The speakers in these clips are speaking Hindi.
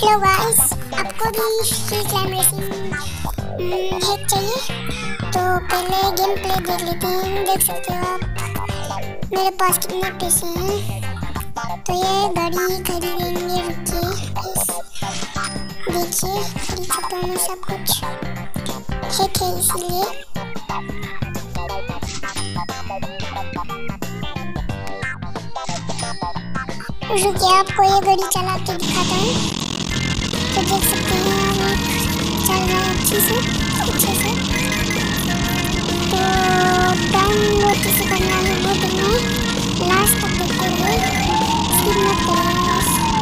हेलो गाइस, आपको भी हिल क्लाइंब रेसिंग हैक चाहिए तो पहले गेम प्ले देख लेते हैं। देख सकते हो आप मेरे पास कितने पैसे हैं। तो ये गाड़ी खरीदेंगे, रुकिए देखिए खरीद चुका हूँ सब कुछ, हैक है इसलिए। रुकिए आपको ये गाड़ी चला के दिखाता हूँ। तो देख सकते हैं आप चल रहा है अच्छे से। तो डाउनलोड कैसे करना है वो तुम्हें लास्ट तक देखते हुए स्किप मत करिएगा।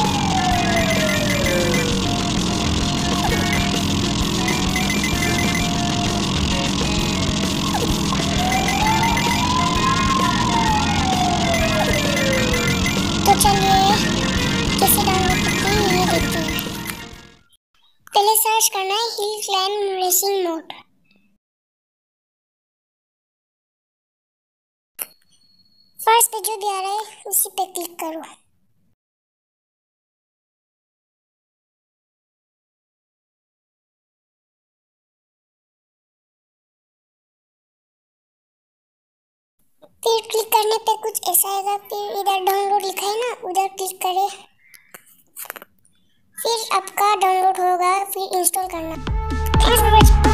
तो चलिए कैसे डाउनलोड करते हैं ये देखते हैं। पहले सर्च करना है hill climb racing mode. First पे जो भी आ रहा है उसी पे क्लिक करो। फिर क्लिक करने पे कुछ ऐसा आएगा, फिर इधर डाउनलोड लिखा है ना, उधर क्लिक करें। फिर आपका डाउनलोड होगा, फिर इंस्टॉल करना।